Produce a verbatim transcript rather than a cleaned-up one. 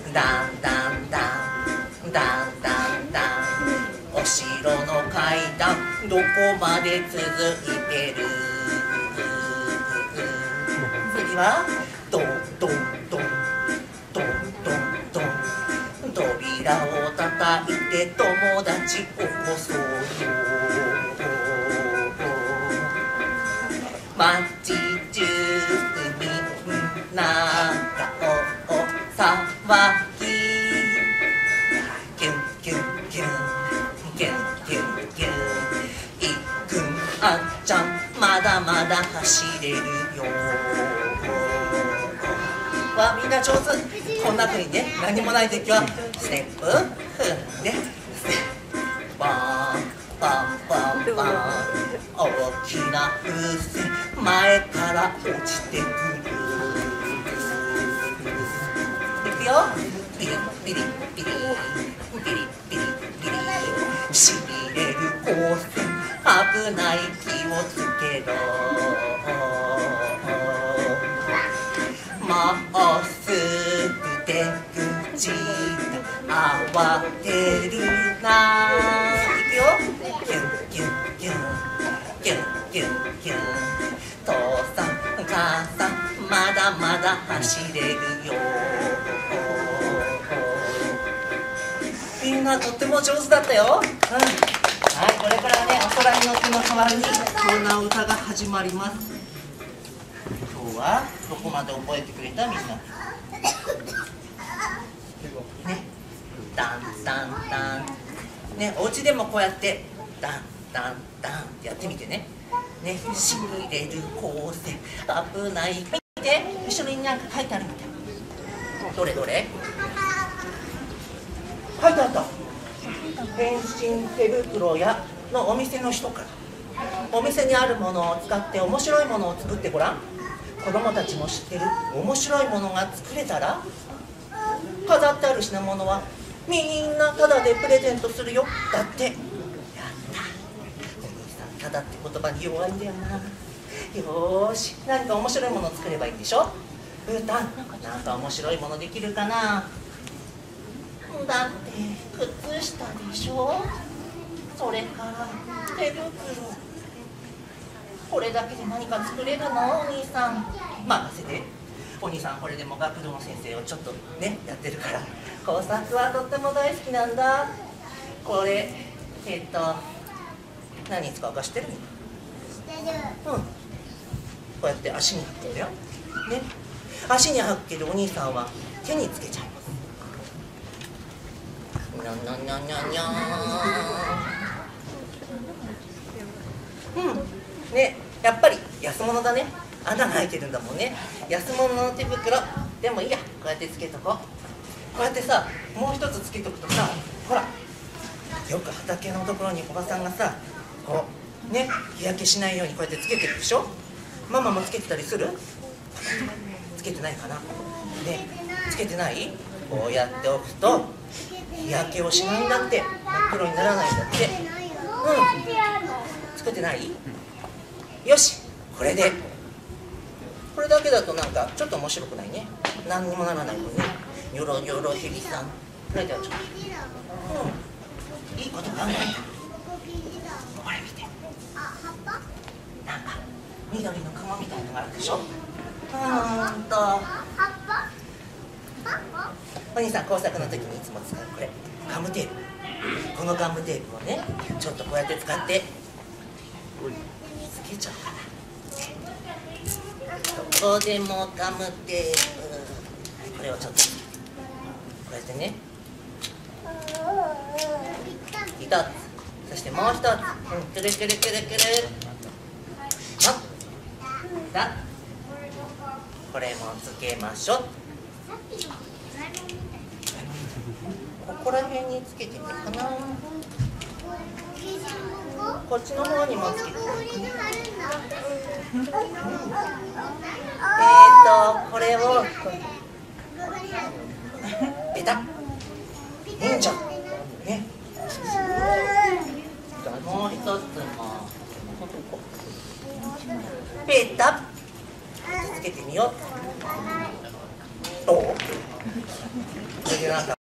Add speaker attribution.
Speaker 1: だんだんだんだんだんだんお城の階段どこまで続いてる。次はドンドンドンドンドンドン扉を叩いて友達起こそうよ。街中みんなが大騒ぎキュンキュンキュンキュンキュンキュンいっくんあんちゃんまだまだ走れるよ。わみんな上手。こんな風にね何もない時はステップ踏んでステップバーンパンパンパン大きな風船前から落ちてくる。いくよピリピリピリピリピリピリしびれる光線危ない気をつけろ。まっすぐ出口慌てるな。いくよキュンキュンキュンキュンキュンキュン父さん母さんまだまだ走れるよ。みんなとっても上手だったよ。うん、はい、これからねお空に乗っての代わりにこんな歌が始まります。今日はどこまで覚えてくれたみんな。ね、ダンダンダンね、お家でもこうやってダンダンダンってやってみてね。ね、しびれる光線危ない見て後ろになんか書いてあるみたい。どれどれ書いてあった。変身手袋屋のお店の人からお店にあるものを使って面白いものを作ってごらん。子供たちも知ってる面白いものが作れたら飾ってある品物はみんなタダでプレゼントするよ。だってやった。お兄さんタダって言葉に弱いんだよな。よーし何か面白いものを作ればいいんでしょ。うーたんなんか面白いものできるかな。だって靴下でしょ。それから手袋これだけで何か作れるのお兄さん。任せて。お兄さんこれでも学童の先生をちょっとねやってるから工作はとっても大好きなんだ。これえっと何に使うか知ってる？知ってる。うんこうやって足に履くんだよね。足に履くけどお兄さんは手につけちゃいます。にゃんにゃんにゃんにゃんにゃん。うんね、やっぱり安物だね。穴が開いてるんだもんね。安物の手袋でもいいや。こうやってつけとこう。こうやってさもう一つつけとくとさほらよく畑のところにおばさんがさこうね日焼けしないようにこうやってつけてるでしょ。ママもつけてたりする？つけてないかな。ねつけてない？こうやっておくと日焼けをしないんだって。真っ黒にならないんだって。うんつけてない？よしこれでこれだけだとなんかちょっと面白くないね。何にもならないもんね。ニョロニョロヘビさんこれではちょっとうんいいこと考えた。これ見てなんか緑の雲みたいのがあるでしょ。うーんとお兄さん工作の時にいつも使うこれガムテープ。このガムテープをねちょっとこうやって使ってつけちゃおうかな。どこでもガムテープこれをちょっとこうやってね一つそしてもう一つ、うん、くるくるくるくるさこれもつけましょう。ここら辺につけてみようかな。こっちの方にもつけてみようかな。えーとこれをペタッ忍者ね。もう一つもペタッつけてみよう。どう？ それでなんか